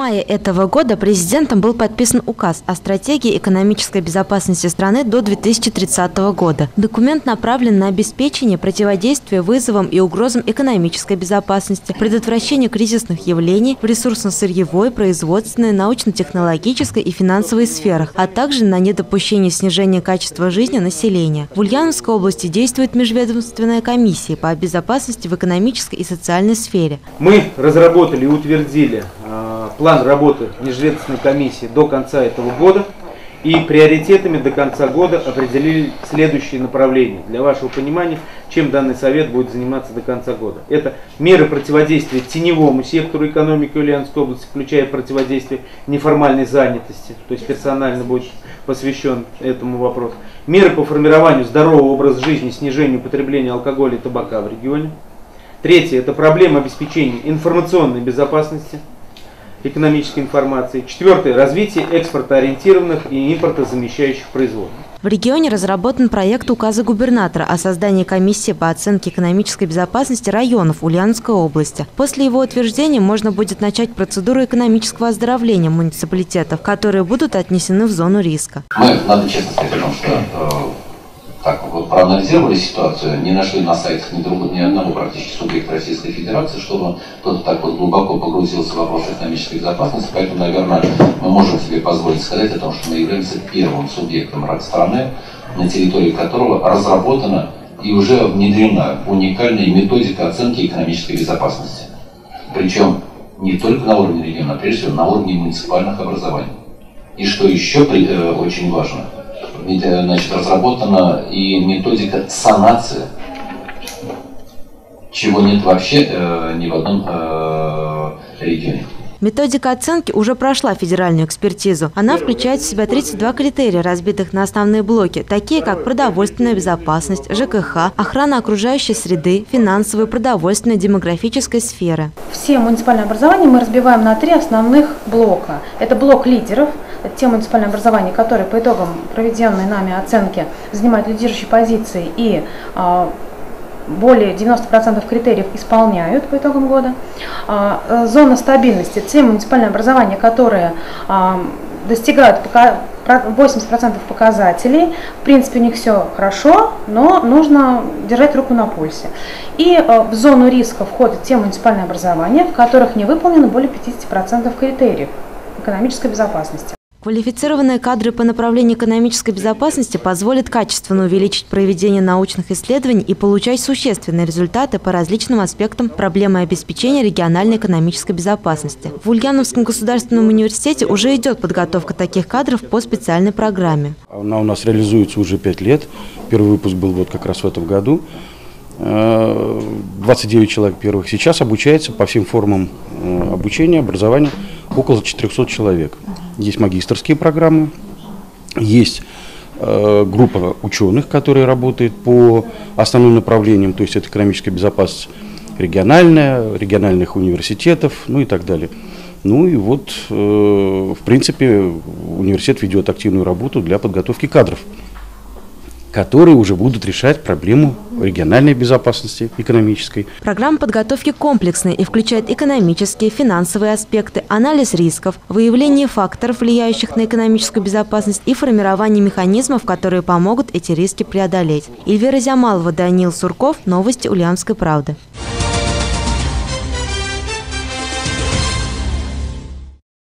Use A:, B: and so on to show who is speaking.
A: мае этого года президентом был подписан указ о стратегии экономической безопасности страны до 2030 года. Документ направлен на обеспечение противодействия вызовам и угрозам экономической безопасности, предотвращение кризисных явлений в ресурсно-сырьевой, производственной, научно-технологической и финансовой сферах, а также на недопущение снижения качества жизни населения. В Ульяновской области действует межведомственная комиссия по безопасности в экономической и социальной сфере.
B: Мы разработали и утвердили план работы межведомственной комиссии до конца этого года и приоритетами до конца года определили следующие направления. Для вашего понимания, чем данный совет будет заниматься до конца года. Это меры противодействия теневому сектору экономики Ульяновской области, включая противодействие неформальной занятости, то есть персонально будет посвящен этому вопросу. Меры по формированию здорового образа жизни, снижению потребления алкоголя и табака в регионе. Третье – это проблема обеспечения информационной безопасности, экономической информации. Четвертое – развитие экспортоориентированных и импортозамещающих производств.
A: В регионе разработан проект указа губернатора о создании комиссии по оценке экономической безопасности районов Ульяновской области. После его утверждения можно будет начать процедуру экономического оздоровления муниципалитетов, которые будут отнесены в зону риска.
C: Надо честно сказать, потому что так вот проанализировали ситуацию, не нашли на сайтах ни одного практически субъекта Российской Федерации, чтобы кто-то так вот глубоко погрузился в вопрос экономической безопасности. Поэтому, наверное, мы можем себе позволить сказать о том, что мы являемся первым субъектом страны, на территории которого разработана и уже внедрена уникальная методика оценки экономической безопасности. Причем не только на уровне региона, а прежде всего на уровне муниципальных образований. И что еще очень важно, значит, разработана и методика санации, чего нет вообще ни в одном регионе.
A: Методика оценки уже прошла федеральную экспертизу. Она включает в себя 32 критерия, разбитых на основные блоки, такие как продовольственная безопасность, ЖКХ, охрана окружающей среды, финансовая, продовольственная, демографическая сферы.
D: Все муниципальные образования мы разбиваем на 3 основных блока. Это блок лидеров, это те муниципальные образования, которые по итогам проведенной нами оценки занимают лидирующие позиции и более 90% критериев исполняют по итогам года. Зона стабильности – те муниципальные образования, которые достигают 80% показателей. В принципе, у них все хорошо, но нужно держать руку на пульсе. И в зону риска входят те муниципальные образования, в которых не выполнено более 50% критериев экономической безопасности.
A: Квалифицированные кадры по направлению экономической безопасности позволят качественно увеличить проведение научных исследований и получать существенные результаты по различным аспектам проблемы обеспечения региональной экономической безопасности. В Ульяновском государственном университете уже идет подготовка таких кадров по специальной программе.
E: Она у нас реализуется уже 5 лет. Первый выпуск был вот как раз в этом году. 29 человек первых. Сейчас обучается по всем формам обучения, образования около 400 человек. Есть магистерские программы, есть группа ученых, которые работают по основным направлениям, то есть это экономическая безопасность региональных университетов, ну и так далее. Ну и вот, в принципе, университет ведет активную работу для подготовки кадров, которые уже будут решать проблему региональной безопасности, экономической.
A: Программа подготовки комплексная и включает экономические, финансовые аспекты, анализ рисков, выявление факторов, влияющих на экономическую безопасность и формирование механизмов, которые помогут эти риски преодолеть. Эльвира Зямалова, Даниил Сурков. Новости Ульяновской правды.